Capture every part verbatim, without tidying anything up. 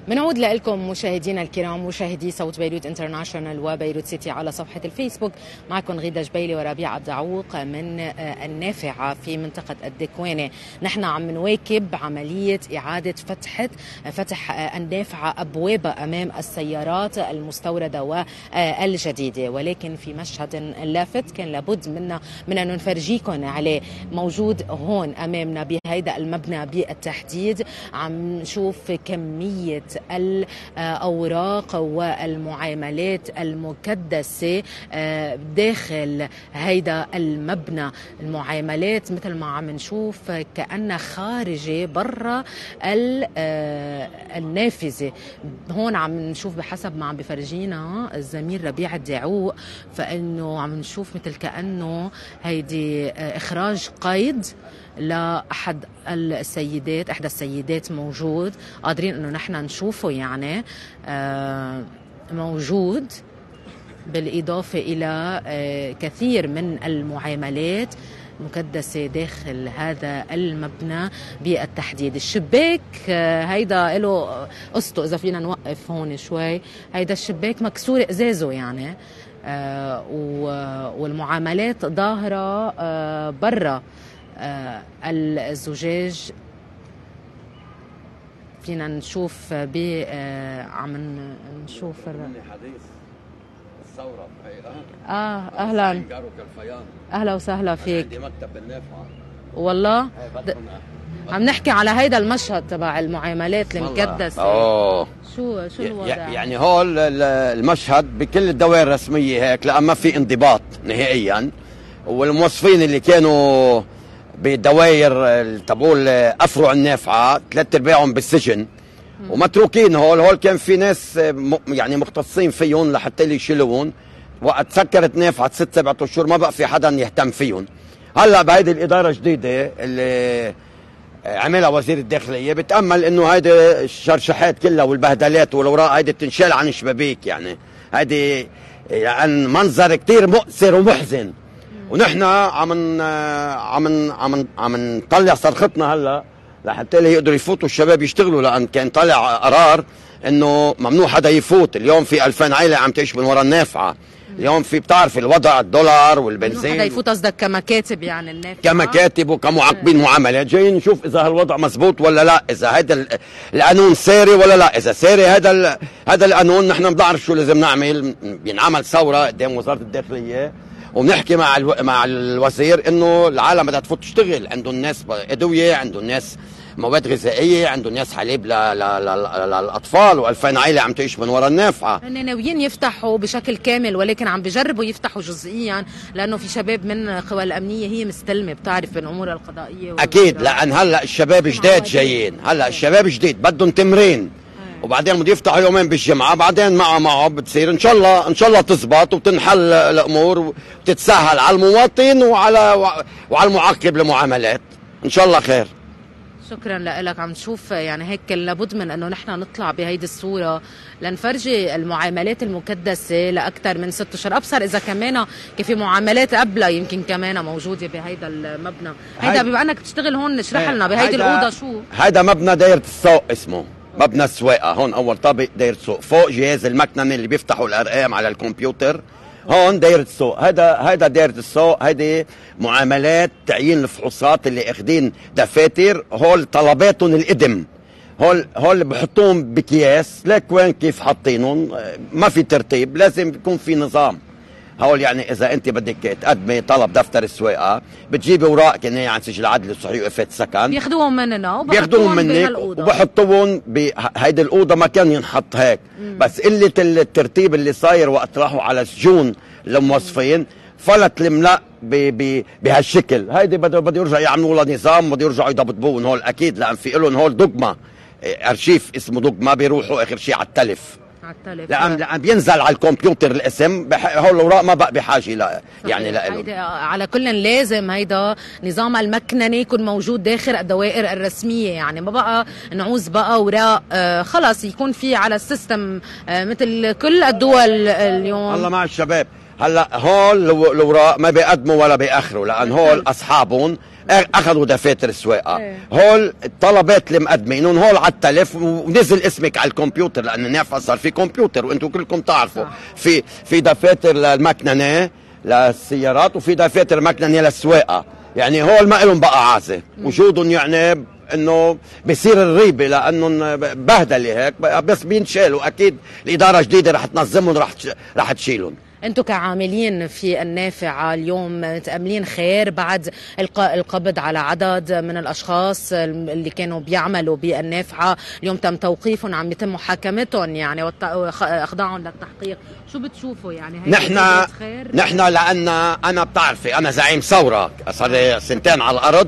بنعود لكم مشاهدينا الكرام، مشاهدي صوت بيروت انترناشونال وبيروت سيتي على صفحة الفيسبوك. معكم غيدة جبيلي وربيع عبد العوق من النافعة في منطقة الدكوانة. نحن عم نواكب عملية إعادة فتح فتح النافعة أبوابها أمام السيارات المستوردة والجديدة، ولكن في مشهد لافت كان لابد منا من أن نفرجيكم عليه. موجود هون أمامنا بهيدا المبنى بالتحديد، عم نشوف كمية الأوراق والمعاملات المكدسة داخل هيدا المبنى. المعاملات مثل ما عم نشوف كأنها خارجة برا النافذة. هون عم نشوف بحسب ما عم بفرجينا الزميل ربيع الدعوق، فإنه عم نشوف مثل كأنه هيدي إخراج قيد لأحد السيدات، إحدى السيدات موجود، قادرين إنه نحن نشوفه يعني موجود، بالإضافة إلى كثير من المعاملات مكدسة داخل هذا المبنى بالتحديد. الشباك هيدا له قصته، إذا فينا نوقف هون شوي، هيدا الشباك مكسور إزازه يعني، والمعاملات ظاهرة برا الزجاج. فينا نشوف ب عم نشوف حديث الثورة. اه اهلا اهلا وسهلا فيك. عندي مكتب بالنافعة والله. عم نحكي على هيدا المشهد تبع المعاملات المكدسة. اوه شو شو الوضع؟ يعني هول المشهد بكل الدوائر الرسمية هيك، لأن ما في انضباط نهائيا، والموظفين اللي كانوا بالدوائر تبعول افرع النافعه ثلاث ارباعهم بالسجن ومتروكين. هول هول كان في ناس يعني مختصين فيهم لحتى اللي يشيلوهم. وقت سكرت نافعه ست سبعة اشهر ما بقى في حدا يهتم فيهم. هلا بهيدي الاداره الجديده اللي عملها وزير الداخليه بتامل انه هيدي الشرشحات كلها والبهدلات والاوراق هيدي تنشال عن الشبابيك. يعني هيدي يعني منظر كتير مؤسر ومحزن، ونحن عم عم عم عم نطلع صرختنا هلا لحتى يقدروا يفوتوا الشباب يشتغلوا، لان كان طالع قرار انه ممنوع حدا يفوت. اليوم في ألفين عائله عم تعيش من وراء النافعه. اليوم في بتعرف الوضع، الدولار والبنزين، ممنوع حدا يفوت. قصدك كمكاتب يعني النافعه؟ كمكاتب وكمعاقبين معاملات جايين نشوف اذا هالوضع مزبوط ولا لا، اذا هذا القانون ساري ولا لا. اذا ساري هذا هذا القانون نحن بنعرف شو لازم نعمل. بينعمل ثوره قدام وزاره الداخليه وبنحكي مع الو... مع الوزير انه العالم بدها تفوت تشتغل. عندهم ناس ادويه، عندهم ناس مواد غذائيه، عندهم ناس حليب ل... ل... ل... للاطفال، وألفين عائله عم تعيش من وراء النافعه. هن ناويين يفتحوا بشكل كامل، ولكن عم بجربوا يفتحوا جزئيا، لانه في شباب من القوى الامنيه هي مستلمه بتعرف بالامور القضائيه. اكيد، لان هلا الشباب جداد جايين، هلا الشباب جديد بدهم تمرين، وبعدين بده يفتحوا يومين بالجمعه، بعدين معه معه بتصير ان شاء الله ان شاء الله تزبط وتنحل الامور وتتسهل على المواطن وعلى وعلى المعقب للمعاملات. ان شاء الله خير. شكرا لك. عم نشوف يعني هيك لابد من انه نحن نطلع بهيدي الصوره لنفرجي المعاملات المكدسه لاكثر من ست اشهر. ابصر اذا كمان كان في معاملات قبلها يمكن كمان موجوده بهيدا المبنى. هيدا بما انك بتشتغل هون اشرح لنا بهيدي الاوضه شو. هيدا مبنى دايره السوق اسمه مبنى السواقه. هون اول طابق دايره السوق، فوق جهاز المكننه اللي بيفتحوا الارقام على الكمبيوتر. هون دايره السوق. هذا هذا دايره السوق. هيدي معاملات تعيين الفحوصات اللي اخذين دفاتر. هول طلباتهم القدم. هول هول بحطوهم باكياس، لك وين كيف حاطينهم، ما في ترتيب، لازم يكون في نظام. هول يعني اذا انت بدك تقدمي طلب دفتر السواقه بتجيبي اوراق كنايه عن سجل عدل وصحي وقفات سكن، بياخذوهم مننا بياخذوهم منك وبحطوهم بهيدي الاوضه. ما كان ينحط هيك. مم. بس قله الترتيب اللي صاير وقت راحوا على سجون الموظفين فلت الملأ بهالشكل. هيدي بده بده يرجعوا يعملوا لها نظام، بده يرجعوا يضبطوهم هول اكيد، لان في لهم هول دوغما، ارشيف اسمه دوغما، بيروحوا اخر شيء على التلف. لأن لأن بينزل على الكمبيوتر الاسم، هول الاوراق ما بقى بحاجه لا يعني لا. على كل لازم هيدا نظام المكننه يكون موجود داخل الدوائر الرسميه، يعني ما بقى نعوز بقى اوراق. آه خلص يكون في على السيستم آه مثل كل الدول اليوم. الله مع الشباب. هلا هول الاوراق ما بيقدموا ولا بيأخروا، لان هول اصحابهم اخذوا دفاتر السواقه. هول الطلبات اللي مقدمينهم هول على التلف ونزل اسمك على الكمبيوتر، لان النافعه صار في كمبيوتر وانتم كلكم تعرفوا. في في دفاتر للمكننه للسيارات وفي دفاتر مكننه للسواقه، يعني هول ما لهم بقى عازه. وجودهم يعني انه بصير الريبه لانهم بهدله هيك، بس بينشالوا. اكيد الاداره الجديده رح تنظمهم، رح رح تشيلهم. انتم كعاملين في النافعه اليوم متاملين خير بعد القبض على عدد من الاشخاص اللي كانوا بيعملوا بالنافعه؟ اليوم تم توقيفهم، عم يتم محاكمتهم يعني واخضاعهم للتحقيق. شو بتشوفوا يعني هي نحن نحن لان انا بتعرفي انا زعيم ثوره، صار لي سنتين على الارض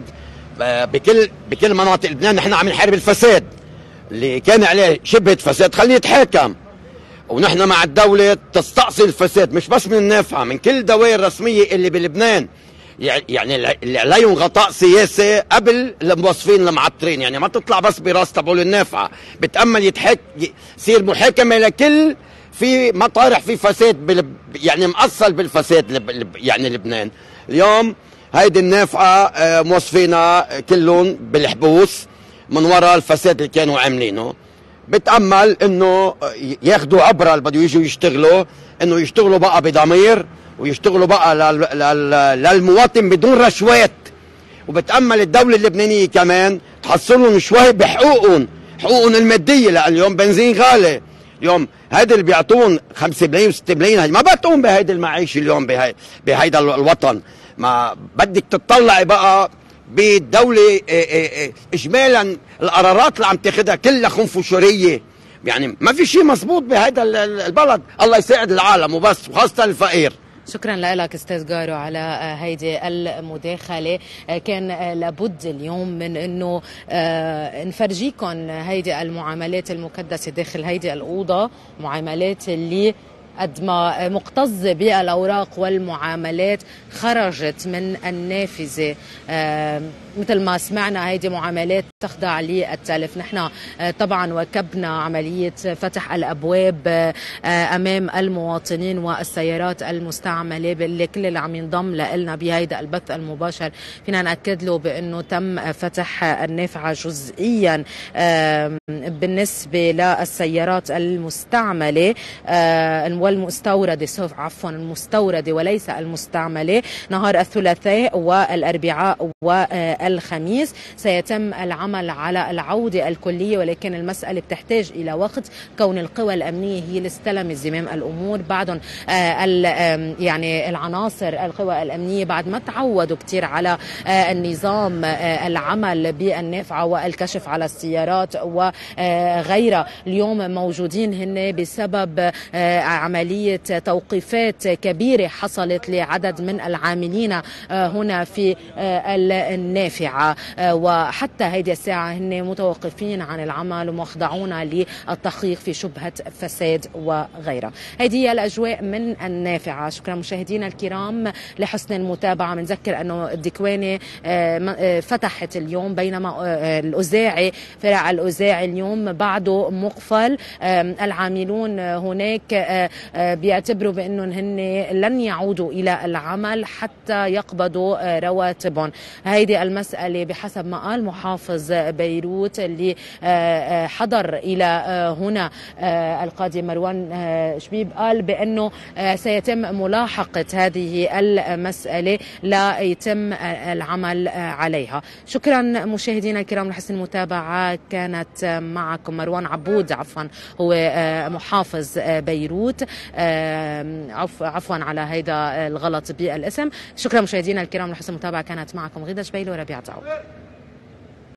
بكل بكل مناطق لبنان. نحن عم نحارب الفساد اللي كان عليه شبهه فساد، خليه يتحاكم. ونحن مع الدولة تستأصل الفساد، مش بس من النافعة، من كل الدوائر الرسمية اللي بلبنان، يعني اللي عليهم غطاء سياسي قبل الموظفين المعطرين. يعني ما تطلع بس براس تبعول النافعة، بتأمل يتحك يصير محاكمة لكل في مطارح في فساد بلب يعني مأصل بالفساد لب يعني لبنان. اليوم هيدي النافعة موظفينا كلهم بالحبوس من وراء الفساد اللي كانوا عاملينه. بتأمل انه ياخدوا عبرة اللي بده يجوا يشتغلوا، انه يشتغلوا بقى بضمير ويشتغلوا بقى للمواطن بدون رشوات. وبتأمل الدولة اللبنانية كمان تحصلهم شوي بحقوقهم، حقوقهم المادية، لأن اليوم بنزين غالي. اليوم هيدا اللي بيعطون خمسة ملايين وستة ملايين ما بتقوم بهيدي المعيشة اليوم بهي بهيدا الوطن. ما بدك تطلعي بقى بالدولة إجمالا القرارات اللي عم تاخدها كلها خنفشورية، يعني ما في شيء مزبوط بهذا البلد. الله يساعد العالم وبس، وخاصة الفقير. شكرا لك استاذ جارو على هيدي المداخله. كان لابد اليوم من انه نفرجيكم هيدي المعاملات المكدسه داخل هيدي الاوضه، معاملات اللي قد ما مكتظة بالأوراق والمعاملات خرجت من النافذة. آه مثل ما سمعنا هيدي معاملات تخضع للتلف. نحن آه طبعا واكبنا عملية فتح الأبواب آه أمام المواطنين والسيارات المستعملة، اللي كل اللي عم ينضم لنا بهيدا البث المباشر فينا نأكد له بأنه تم فتح النافعة جزئيا آه بالنسبة للسيارات المستعملة آه والمستوردة، عفوا المستوردة وليس المستعملة. نهار الثلاثاء والأربعاء والخميس سيتم العمل على العودة الكلية، ولكن المسألة بتحتاج إلى وقت، كون القوى الأمنية هي اللي استلمت زمام الأمور. بعدهم يعني العناصر القوى الأمنية بعد ما تعودوا كتير على النظام العمل بالنافعة والكشف على السيارات وغيرها، اليوم موجودين هن بسبب عملية توقيفات كبيرة حصلت لعدد من العاملين هنا في النافعة، وحتى هيدي الساعة هن متوقفين عن العمل ومخضعون للتحقيق في شبهة فساد وغيرها. هيدي هي الأجواء من النافعة. شكرا مشاهدينا الكرام لحسن المتابعة. بنذكر أنه الدكوانة فتحت اليوم، بينما الأزاعي فرع الأزاعي اليوم بعده مقفل. العاملون هناك بيعتبروا بأنهم هن لن يعودوا إلى العمل حتى يقبضوا رواتبهم. هيدي المسألة بحسب ما قال محافظ بيروت اللي حضر إلى هنا القاضي مروان شبيب، قال بأنه سيتم ملاحقة هذه المسألة لا يتم العمل عليها. شكرا مشاهدينا الكرام لحسن المتابعة. كانت معكم مروان عبود، عفوا هو محافظ بيروت، عفوا على هيدا الغلط بالاسم. شكرا مشاهدينا الكرام لحسن المتابعة. كانت معكم غيدة جبيل وربيع دعوة.